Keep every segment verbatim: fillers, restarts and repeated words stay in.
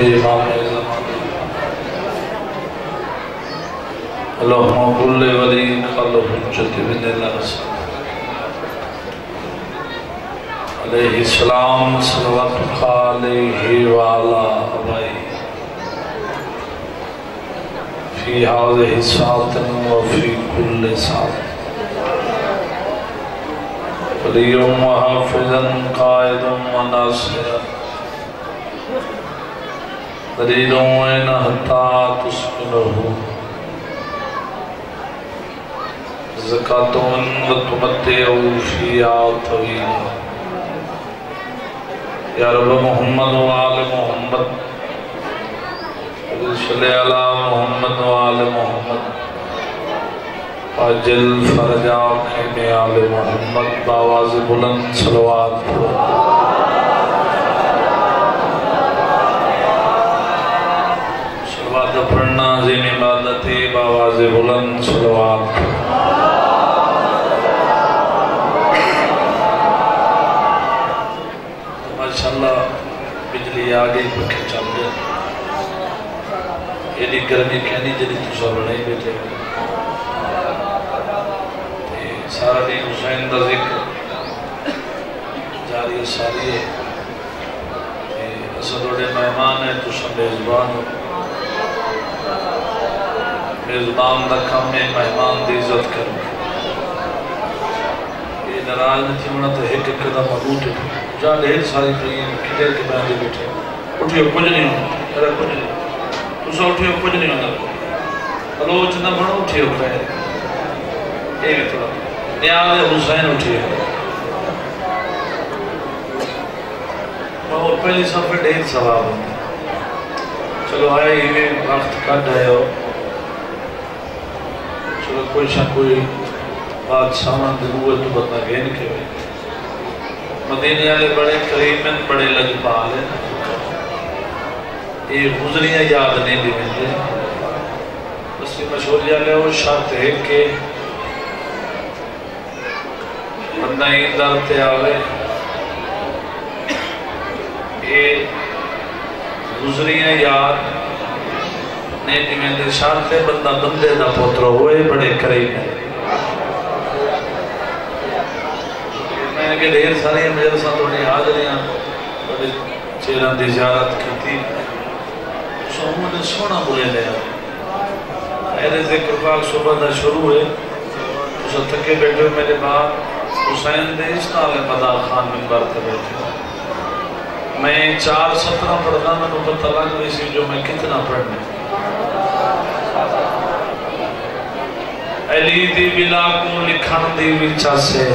امام زمان اللہم کل ولی خلو حجت بن اللہ علیہ السلام صلوات علیہ وعلا ابائی فی هذه ساعة وفي كل ساعة وليا وحافظا قائدا وناصرا دليل وين حتى تسكنه زكاة وتمتعوا فيها طويلا يا رب محمد وآل محمد صلی اللہ محمد وآل محمد عجل فرجا خیمِ آل محمد باواز بلند صلوات صلوات پڑھنا زین عبادتی باواز بلند صلوات ماشاءاللہ بجلی آگے پکے چل دے ایڈی گرمی کہنی جلی تو سب نہیں بیٹھے سارا دین حسین دا ذکر جاری ساری ہے اسد وڈے مہمان ہے تو سب میزبان ہو میزبان دا کم ہے مہمان دی عزت کرو یہ نراز نہیں تھی منہ تو ایک ایک قدم مضبوط ہے جہاں ڈھیر ساری پرین کدھر کے بیان دے بیٹھے اٹھیو کچھ نہیں ہوں ارے کچھ نہیں اسے اٹھیو کچھ نہیں ہونا بلوچ نہ بڑھو اٹھیو پہلے ایک تھوڑا نیاز حسین اٹھیو اور پہلی سب پہ ڈھیر ثواب ہوتا چلو آئے ہی وقت کٹ ہے ہو چلو کوئی شاہ کوئی بات سامان دنوے تو بتا گین کے ہوئے مدینے والے بڑے قریب بڑے لگ پال ہیں یہ گزریاں یاد نہیں دی ملے بس یہ مشہور جالے وہ شرط ہے کہ بندہ ہی درتے آوے یہ گزریاں یاد نہیں دی ملے شرط ہے بندہ بندے دا پوتر ہوئے بڑے قریب ہیں میں نے کہ ڈھیر ساری مجلسہ تھوڑی حاضریاں بڑے چیران دی زیارت کی تھی محمد نے سونا بولے لیا میرے ذکر پاک صبح دا شروع ہے اسے تھکے بیٹھے ہوئے میرے بعد حسین دے اس نال مدار خان منبر تے بیٹھے میں چار سترہ پڑھنا میں نے پتہ لگ گئی سی جو میں کتنا پڑھنے علی دی بلا کو لکھن دی وچا سے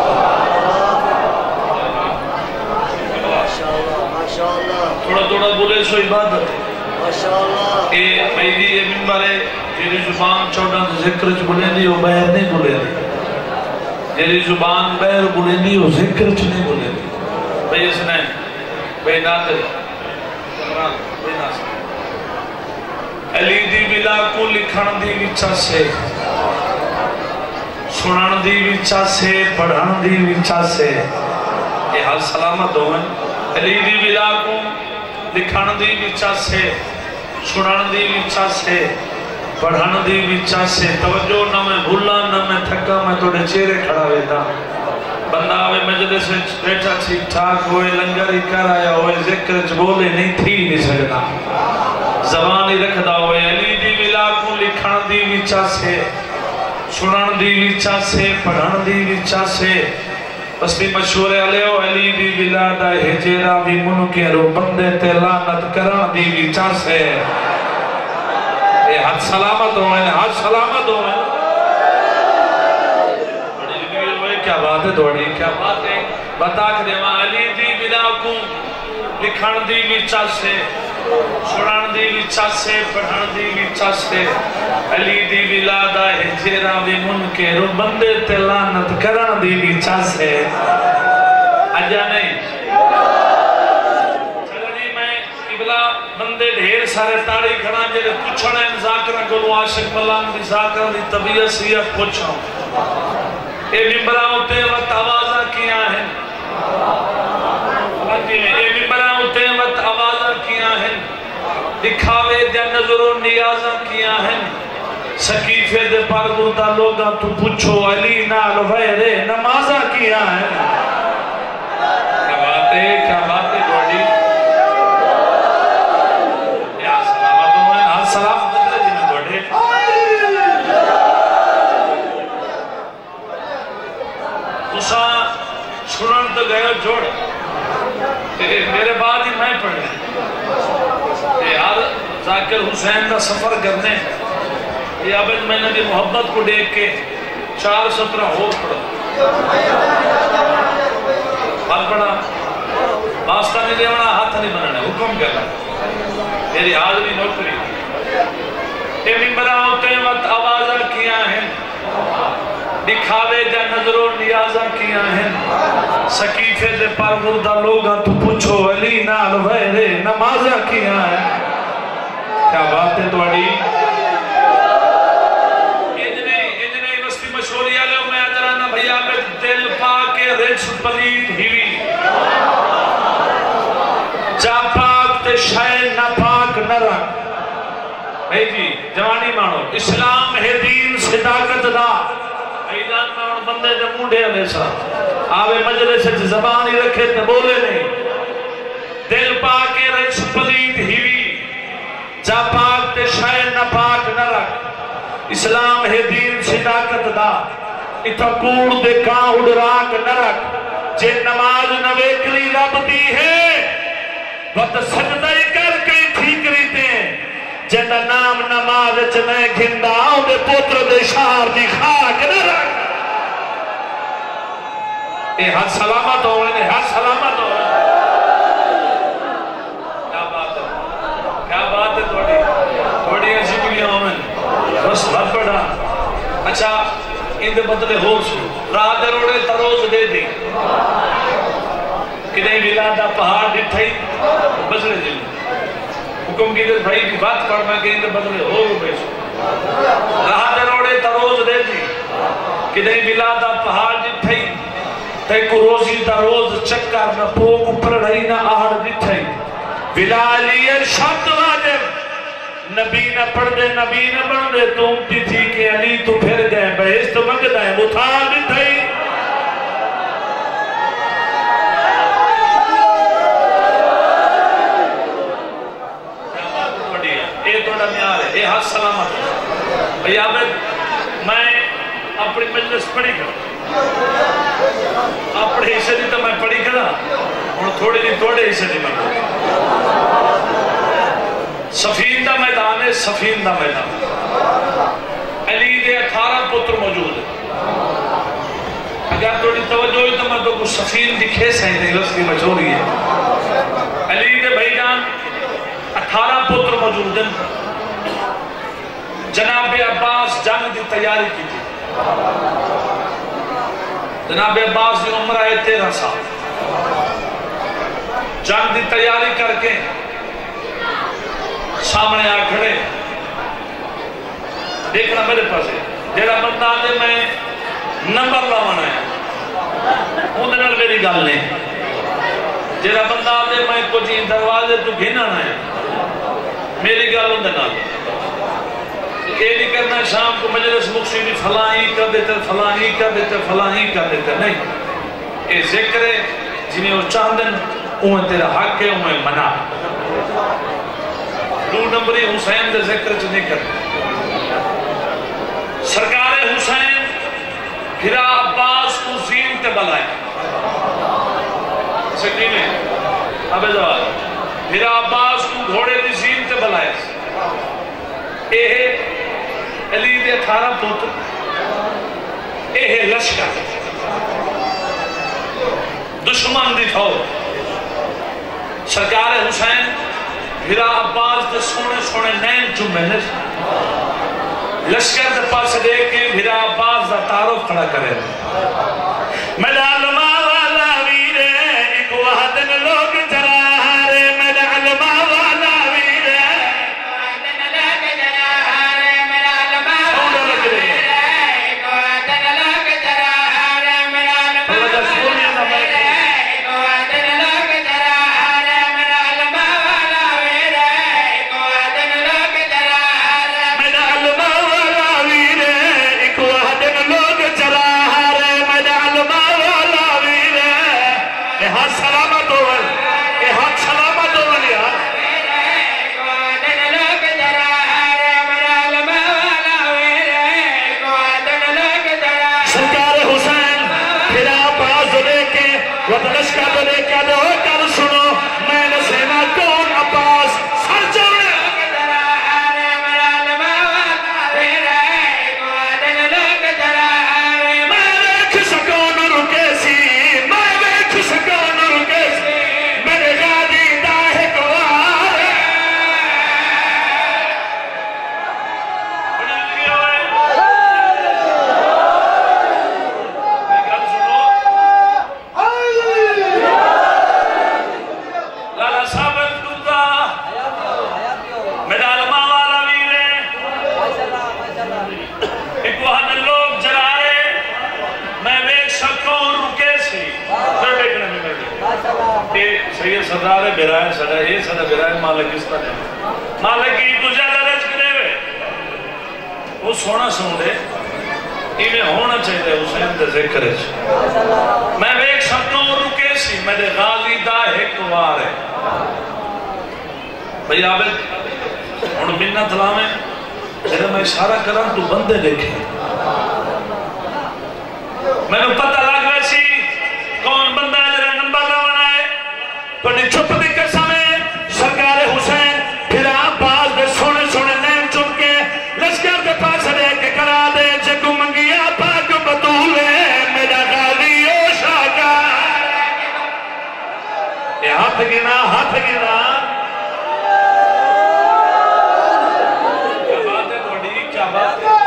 تھوڑا تھوڑا بولے سو عبادت ہے کہ میری یہ منبر ہے جیری زبان چوڑا ذکر چ بولے دی وہ بیر نہیں بولے دی جیری زبان بیر بولے دی وہ ذکر چ نہیں بولے دی بھئی اس نے بھئی ناظر علی دی بلا کو لکھن دی وچا سے سنن دی وچا سے پڑھن دی وچا سے یہ حال سلامت ہوئے علی دی بلا کو لکھن دی وچا سے سنن دی وچا سے پڑھن دی وچا سے توجہ نہ میں بھولا نہ میں تھکا میں توڑے چہرے کھڑا ہوئے بندہ آوے مجلس میں بیٹھا ٹھیک ٹھاک ہوئے لنگر ہی کر آیا ہوئے ذکر چ بولے نہیں تھی نہیں سکتا زبان ہی رکھدا ہوئے علی دی بلا کو لکھن دی وچا سے سنن دی وچا سے پڑھن دی وچا سے بس بھی مشہور علیہ علی دی بلادہ ہجیرہ بھی منکے رو بندے تے لعنت کرن دی وچا سے یہ حد سلامت ہوئے حد سلامت ہوئے بڑی زندگی ہوئے کیا بات ہے دوڑی کیا بات ہے بتا کہ دے وہاں علی دی بلا کو لکھن دی وچا سے سنن دی وچا سے پڑھن دی وچا سے علی دی ولادہ ہجیرہ بھی منکے رو بندے تے لعنت کرن دی وچا سے اجا نہیں چلو جی میں قبلہ بندے ڈھیر سارے تاڑی کھڑا جلے پوچھنے ان ذاکرہ کو عاشق ملام دی ذاکرہ دی طبیعت سیت پوچھا اے ممبرہ ہوتے وقت آوازہ کیا ہے اے ممبرہ ہوتے وقت آوازہ کیا ہے دکھاوے دے نظروں نیازاں کیا ہیں سکیفے دے پر بردہ لوگاں تو پوچھو علی نال ویرے نمازاں کیا ہیں کیا بات ہے کیا بات ہے بڑی یا سلامتوں ہیں ہر سلام بدلے جی میں بڑھے تساں سنن تو گئے جوڑ میرے بعد ہی میں پڑھنے یار ذاکر حسین کا سفر کرنے یہ عبد میں نے محبت کو دیکھ کے چار سترہ ہو پڑھا بات پڑھا واسطہ نہیں دیونا ہاتھ نہیں بنانا حکم کرنا میری حاضری نوکری اے ممبرہ ہوتے وقت آوازہ کیا ہیں دکھاوے جا نظروں نیازہ کیا ہیں سکیفے دے پر مردہ لوگاں تو پوچھو علی نال ویرے نمازہ کیا ہیں کیا بات ہے توڑی انجنے انجنے وستی مشہوری آلے میں ادرانا بھیا میں دل پاکے رچ پلید ہیوی جا پاک تے شاید نہ پاک نہ رکھ بھائی جی جوانی مانو اسلام ہے دین صداقت دا ایدان مانو بندے جا مونڈے علیہ السلام آوے مجلس سے زبانی رکھے تے بولے نہیں دل پاکے رچ پلید ہیوی جا پاک تے شاید نہ پاک نہ رکھ اسلام ہے دین صداقت دا اتھا کوڑ دے کان اڑراک نہ رکھ جے نماز نویکری رب دی ہے وقت سجدہ کر کے ٹھیک رہتے ہیں جنہ نام نماز چنے گھندہ آؤں دے پوتر دے شہر دی خاک نہ رکھ اے ہاتھ سلامت ہوئے نے ہاتھ سلامت ہوئے کیا بات ہے کیا بات ہے تھوڑی تھوڑی ایسی بھی ہوئے بس بات پڑھا اچھا ان دے بدلے ہو سو راہ دے روڑے تروز دے دی کدھیں ولادہ پہاڑ ڈٹھائی بزرے دل حکم کی دل بھائی کی بات پڑھ میں کہ ان دے بدلے ہو روپے سو راہ دے روڑے تروز دے دی کدھیں ولادہ پہاڑ ڈٹھائی تے کو روزی دا روز چکر نہ پوک اوپر رہی نہ آہڑ ڈٹھائی ولالی ارشاد واجب نبی نہ پڑھ دے نبی نہ بن دے تم تی تھی کہ علی تو پھر گئے بہست مگدہ ہے متھال ڈٹھائی اے ہاتھ سلامت بھئی عابد میں اپنی مجلس پڑھی کر اپنے حصے دی تو میں پڑھی کرا اور تھوڑی دی توڑے حصے دی میں پڑھی سفین دا میدان ہے سفین دا میدان علی دے اٹھارہ پتر موجود ہے اگر تھوڑی توجہ ہوئی تو میں تو کچھ سفین دکھے سہیں نہیں لفظ کی مجھوری ہے علی دے بھائی جان اٹھارہ پتر موجود ہیں جناب عباس جنگ دی تیاری کی تھی جناب عباس دی عمرہ ہے تیرہ سال جنگ دی تیاری کر کے سامنے آ کھڑے دیکھنا میرے پاس ہے جیڑا بندہ دے میں نمبر لاوانا ہے اندھے نال میری گل نہیں جیڑا بندہ دے میں کچھ دروازے تو گھنانا ہے میری گل اندھے نال یہ نہیں کرنا شام کو مجلس مقصی بھی فلاں ہی کر دیتے فلاں ہی کر دیتے فلاں ہی کر دیتے نہیں یہ ذکر ہے جنہیں وہ چاندن انہیں تیرا حق ہے انہیں منع دو نمبری حسین دے ذکر چ نہیں کرتے سرکار حسین پھرا عباس کو زین تے بلائے سکتی میں ابے جواب پھرا عباس کو گھوڑے دی زین تے بلائے اے علی دے اٹھارہ پتر اے لشکر دشمن دی فوج سرکار حسین پھرا عباس دے سونے سونے نین چمے لشکر دے پاس دیکھ کے پھرا عباس دا تعارف کھڑا کرے میرا علماء والا ویرے ایک وحدن لوگ جرارے میرا علماء والا ویرے ایک وحدن لوگ جرارے میرا علماء والا ویرے ایک وحدن لوگ جرارے میرا علماء والا ویرے ایک وحدن لوگ جرارے میرا علماء والا ویرے ایک یہ سردار ہے برائے سڑا یہ سڑا برائے مالک اس طرح ہے مالک کی تو زیادہ رزق دے وے وہ سونا سن دے انہیں ہونا چاہیے حسین دے ذکر ہے میں ایک سبنوں رکے سی میرے غالی دا ایک وار ہے بھئی عابد ان منت لامیں جب میں اشارہ کروں تو بندے دیکھیں میں نے پتہ لگ ویسی کون بندہ ہے جنہیں نمبر نہ بنائے تو نے چھپ دی قسم ہے سرکار حسین پھر آپ باز دے سونے سونے نیم چن کے لشکر دے پاس لے کے کرا دے جگو منگیا پاک بطولے میرا غالی او شاکار یہ ہاتھ گنا ہاتھ گنا کیا بات ہے توڑی کیا بات ہے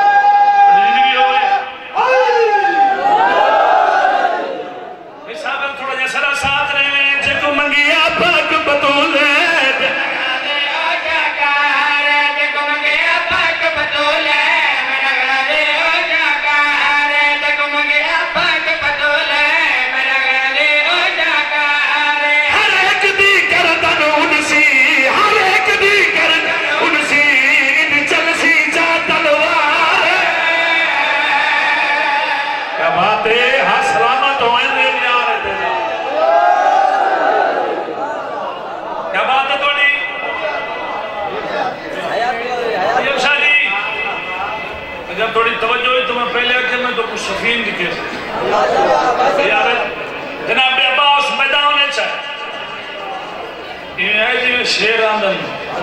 تھوڑی توجہ ہے تو میں پہلے آکے میں تو کچھ شفین دکھے سے جناب عباس میدان ہے چاہے یہ ہے جی شیر آندن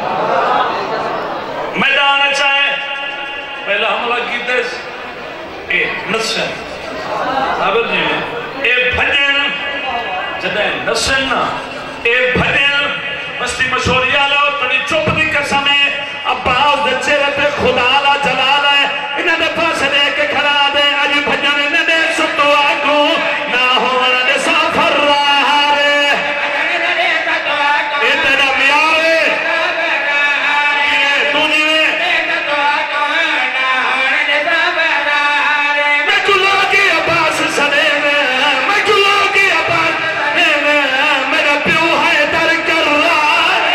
میدان ہے چاہے پہلا حملہ کی تیس اے نسن عابد جی اے بھجن جدہ نسن اے بھجن مستی مشہوری آلہ اور تنی چوپ دی قسم ہے عباس دے چہرے پہ خدا لا جلال ہے انہیں دے پاس لے کے کھڑا دے آج بھجن انہیں دے ستو آکو نہ ہونا دے سافر رہا رے یہ تیرا میار ہے یہ دونی میں میں کلو کی عباس سنے میں میں کلو کی عباس میرا پیو ہے در کر رہا ہے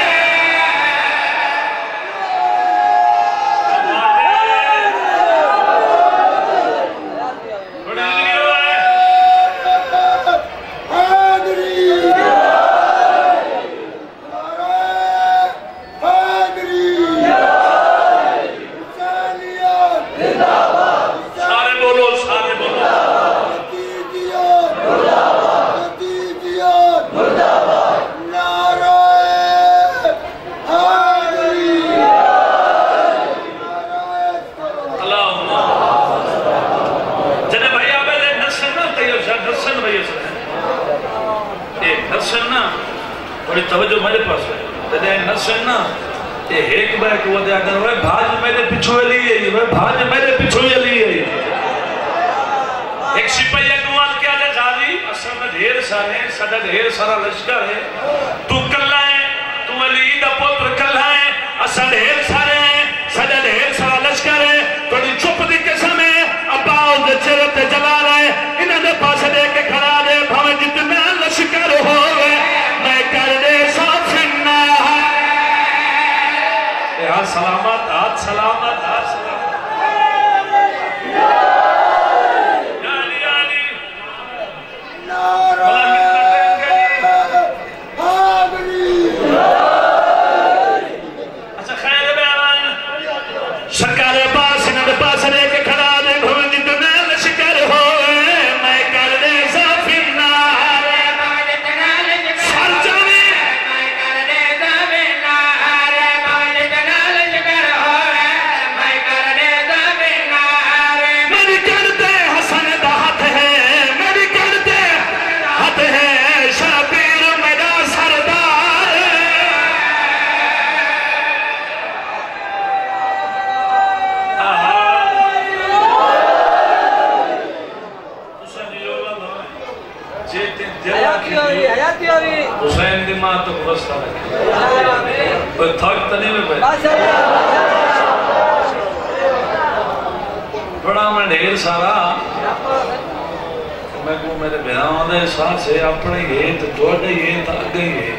توجہ میرے پاس ہے تے نسن نا تے ایک بیک وہ دے اگر وہ بھاج میرے پیچھے لیے ہے وہ بھاج میرے پیچھے لیے ہے ایک سپاہی اگوان کیا دے غازی اصل میں ڈھیر سارے ہیں سدا ڈھیر سارا لشکر ہے تو کلا ہے تو علی دا پتر کلا ہے اصل ڈھیر سارے ہیں سدا ڈھیر سارا لشکر ہے تو دی چپ دی قسم ہے عباس دے چہرے تے جلال ہے انہاں دے پاس لے کے کھڑا دے بھاویں جتنا لشکر ہوے میں کر دے سافنا ہاتھ سلامت ہاتھ سلامت ہاتھ سلامت یعنی یعنی نعرہ حیدری اچھا خیر بیان سرکار پاس انہوں نے پاس لے کے کھڑا دے بھون جتنا لشکر ہوئے میں کر دے سافنا حسین دی ماں تو برستا ہے کوئی تھک تنی میں پہ بڑا میں ڈھیر سارا میں کو میرے بہنوں دے ساتھ سے اپنے یہ تو توڑے یہ تا گئی ہے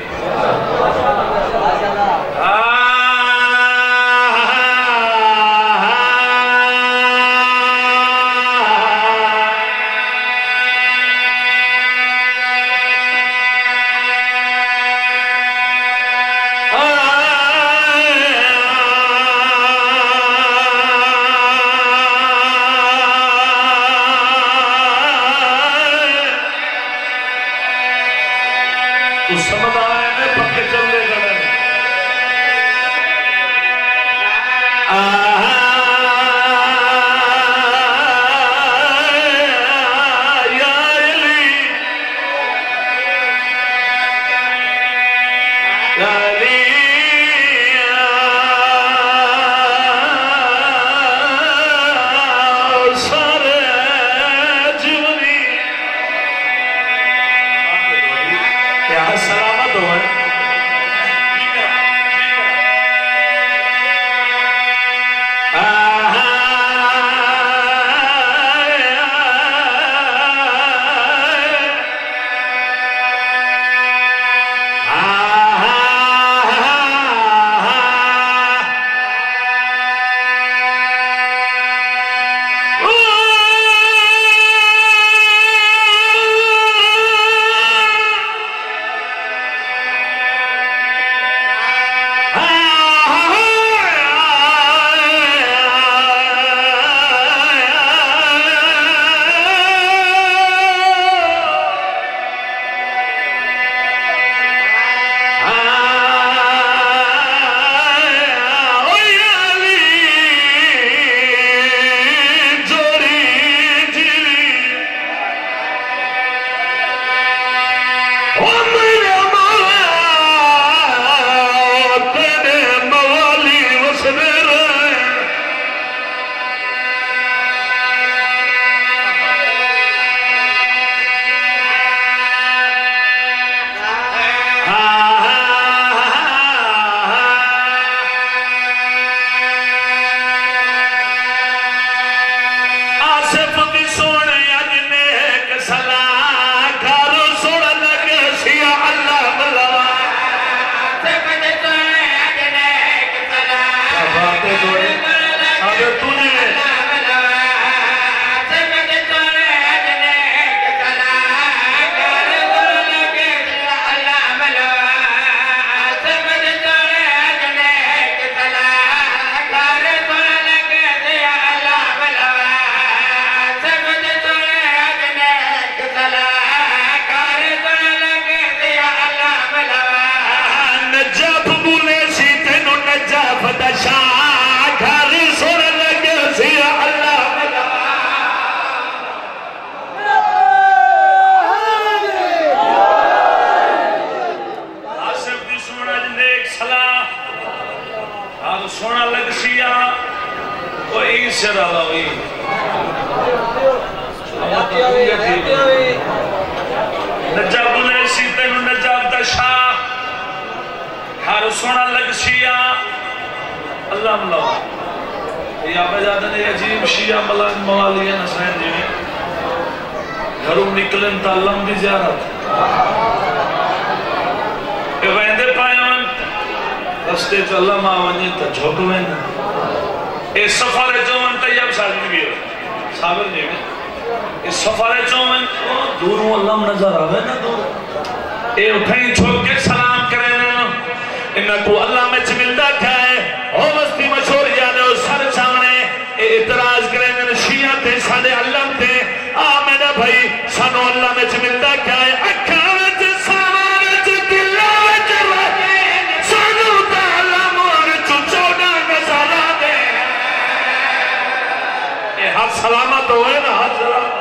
سلامت ہوئے نا ہاتھ سلامت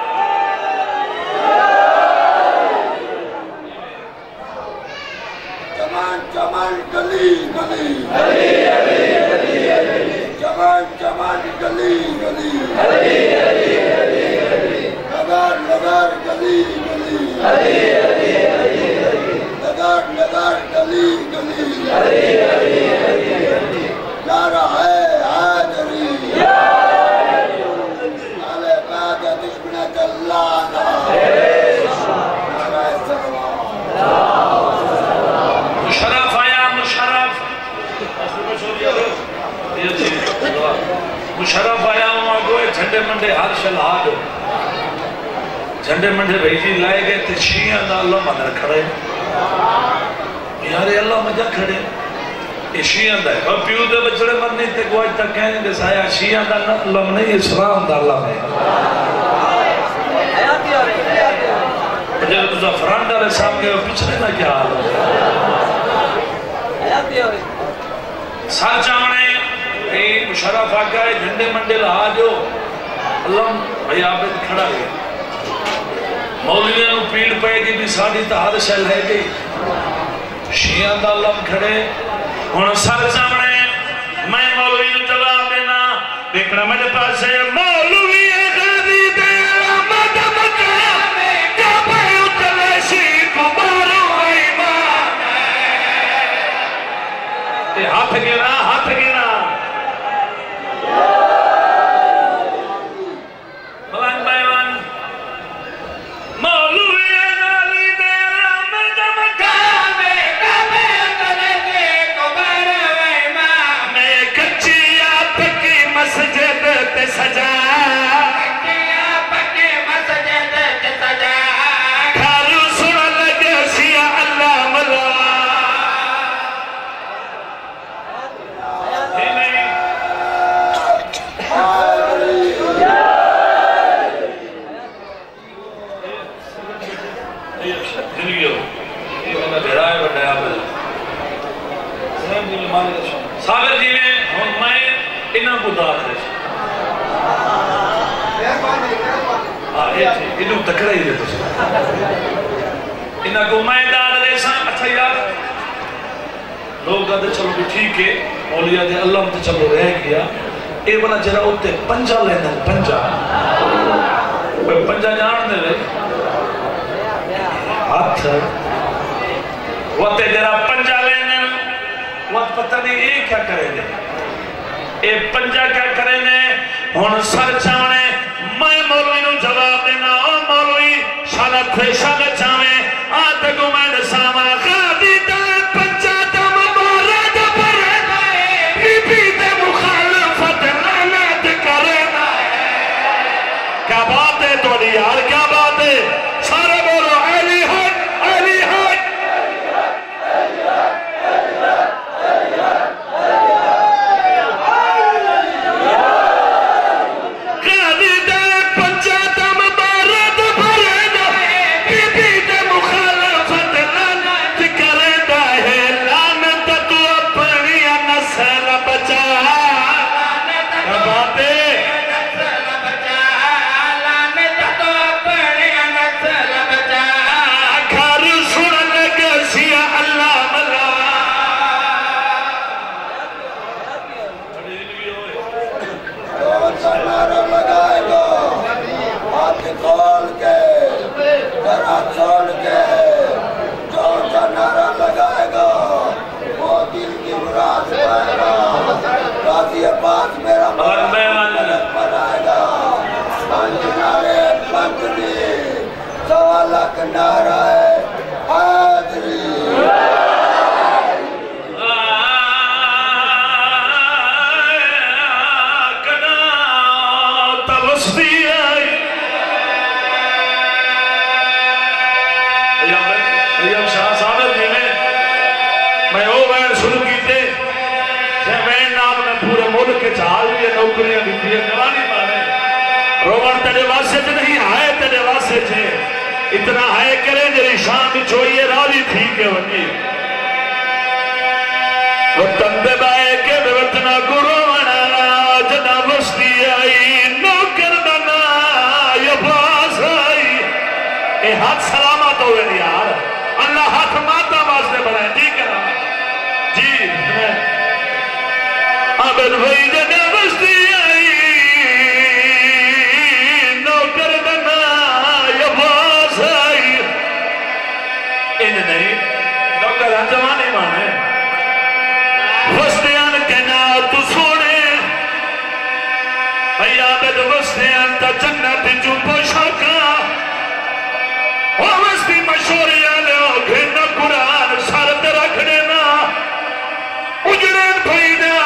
جمال گلی گلی گلی گلی جمال جمال گلی گلی گلی گلی نگار نگار گلی گلی گلی نگار نگار گلی گلی نعرہ ہے حیدری نعرہ بعد دشمنت اللہ مشرف آیا ہوں آگوئے جھنڈے منڈے ہر شلہ دو جھنڈے منڈے بھیجی لائے گئے تے شیعہ دا اللہ مدر کھڑے یارے اللہ مدر کھڑے یہ شیعہ دا ہے اور پیو دے بچڑے مرنی تے گواج تک کہنے دے سایا شیعہ دا اللہ نہیں اسلام دا اللہ میں جب تو زفران ڈالے سامنے وہ پچھلے نہ کیا حال ہو سال چاہنے اے مشرف آگا ہے جھنڈے منڈے لہا جو اللہ بھئی عابد کھڑا گیا مولیاں نو پیڑ پہ گی بھی ساڑھی تہار شہل ہے گئی شیعہ دا اللہ کھڑے انہوں سال چاہنے میں مولوی نو جواب دینا دیکھنا میرے پاس ہے مولوی غازی دے آمد مقام کعبہ اتلے شیخ مارو ایمان تے ہاتھ گنا ہاتھ گنا بلان بیوان مولوی غازی دے آمد مقام کعبہ اتلے شیخ مارو ایمان میں کچی آپ کی مسجد تے سجا ساگر جی نے ہم میں انہاں کو دار ہے انہوں تکڑا ہی دے تو انہاں کو میں دار دے ساں اچھا یار لوگ کہتے چلو بھی ٹھیک ہے مولیہ دے اللہ مجھے چلو رہ گیا اے بنا جرا ہوتے پنجا لینا پنجا پنجا جان دے لے ہاتھ وقت جرا پنجا لینا وقت پتہ نہیں اے کیا کریں دے اے پنجا کیا کریں دے ہون سر چاونے میں مولوی نو جواب دینا مولوی شالت تھے شالت چاویں آتے کو میں نے ساما غادی دے پنجا دم مورد پر بی بی دے مخالفت لعنت کرنا کیا بات ہے تو یار کیا بات ہے سارے بولو علی حق علی حق کنارہ ہے حاضری کنا تبستی آئی ایام شاہ صادر جی نے میں او بین شروع کی تھے جے میں نام نے پورے ملک کے چال بھی نوکریاں دیتی ہے جوانی مانے رومن تیرے واسے سے نہیں آئے تیرے واسے سے اتنا ہے کرے جری شام چوئیے راوی تھی کے ونی وطن دے بائے کے بے وطنہ گرو ونا جنا بستی آئی نوکر دنا یہ باز آئی اے ہاتھ سلامت ہوئے یار اللہ ہاتھ ماتا واسطے بنائے ٹھیک ہے نا جی عبد بھائی جنا بستی آئی نوکر دنا یہ باز آئی ان نہیں نوکر جوانی مانے وستیان کہنا تو سونے عیابد وستیان تا جنت جو پوشاکا وہ وستی مشوریان گھن قرآن سارت رکھنے نا اجرین بھائی نے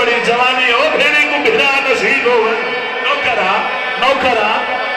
بڑی جوانی ہو بھیڑی کو بھیڑا نصیب ہو نوکرا نوکرا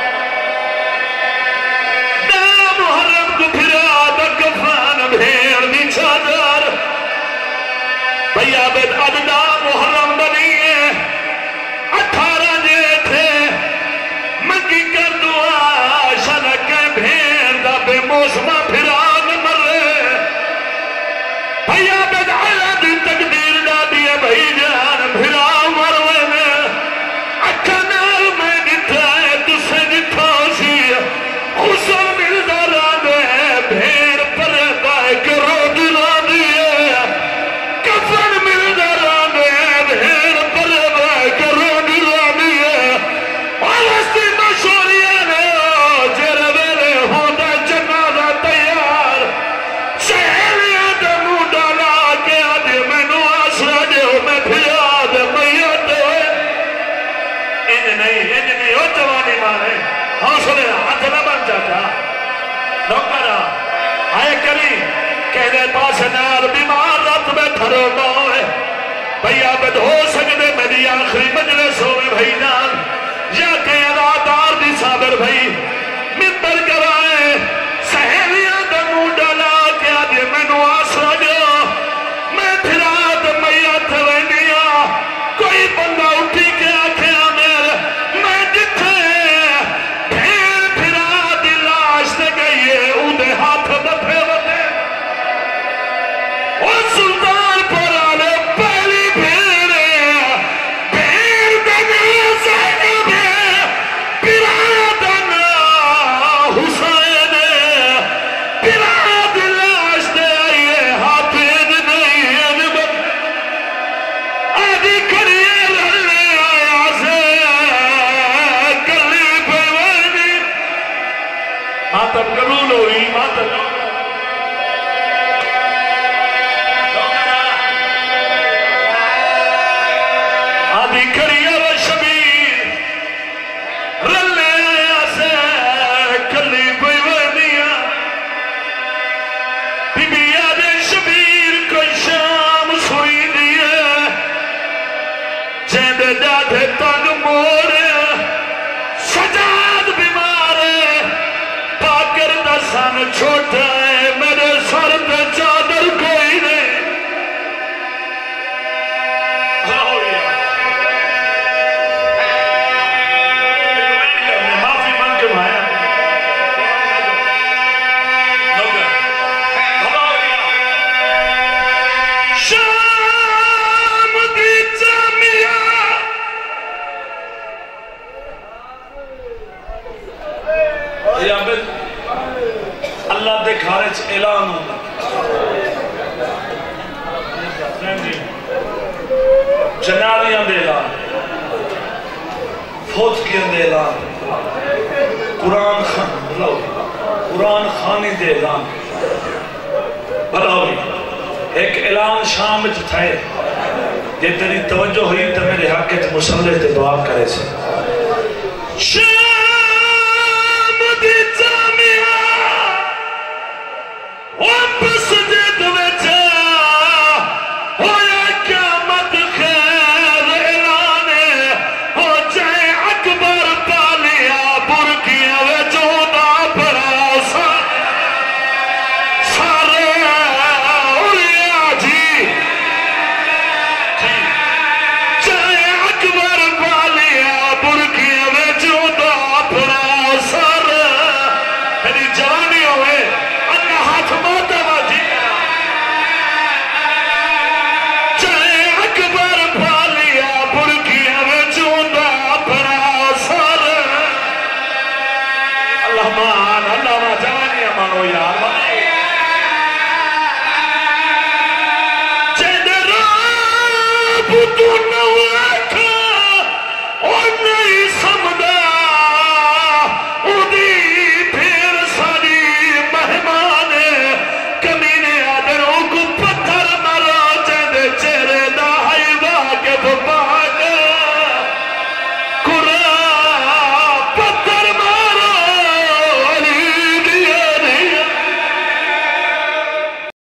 نا محرم کو بھیڑا دا کفان بھیڑ دی چادر بھئی عابد عددہ محرم بنی ہے اٹھارہ جیٹھے منگی کر دعا شنک بھیڑ دا بے موسمہ بھیڑا نمرے بھئی عابد عددہ تقدیر دا دیا بھئی جان بھیڑا مروے میں اکھا نال میں نٹھائے تسے نٹھا سی خسو مل دارا دے بھیڑ پر دائے کرو دلا دیے کفن مل دارا دے بھیڑ پر دائے کرو دلا دیے آوستی مشوریہ نے جر ویلے ہوتا جنازہ تیار شہریہ دے منہ ڈالا کے آدھے میں نو آسرا دے ہو میں بھیا دے میت ہوئے ان نہیں ان نہیں ہو جوانی مارے حوصلے ہاتھ نہ بن جاتا نوکرا آئے کری کہنے پاس نار بیمار رات میں پھرو ہوئے بھئی عابد ہو سکتے میری آخری مجلس ہوئے بھئی نال یا کہ ادادار دی صابر بھئی ممبر کروائے سہیلیاں دا منہ ڈالا کہ آدھے میں نو آسرا جو میں پھرات میت وینیا کوئی بندہ اٹھی کے آکھے آمیر میں جتھے پھر پھرا دی لاش دے گئیے اودے ہاتھ بتھے وطے اور سلطان پر آلے پہلی پھیرے پھر دنیا زینب پھرا دنا حسین پھرا دی لاش دے آئیے ہاتھ دے نہیں بت آدھی کریے رلے آیا سے کلی پیوانی ماتم قبول ہوئی ماتم آدھی کریے و شبیر رلے آیا سے کلی پیوانی بی بی آدھے شبیر کوئی شام سوئی دیئے جیندے جاتے تنگ مورے سجاد بیمارے پاکر دسان چھوٹا ہے میرے سر پہ چادر کوئی نہیں معافی مانگ کے بھایا شام دی جامعہ یا عابد اللہ دے کھارج اعلان ہوتا جنالیاں دے اعلان فوت کیاں دے اعلان قرآن خان قرآن خانی دے اعلان بلاوی ایک اعلان شام میں تھائے یہ تیری توجہ ہوئی تو میرے حق کے مسلح تے دعا کرے سے شام دی جامعہ واپس جد وچا ہویا قیامت خیر اعلان ہو جائے اکبر پالیا برکیاں وچوں دا پڑا سارے اولیا جی جائے اکبر پالیا برکیاں وچوں دا پڑا سارے میری جان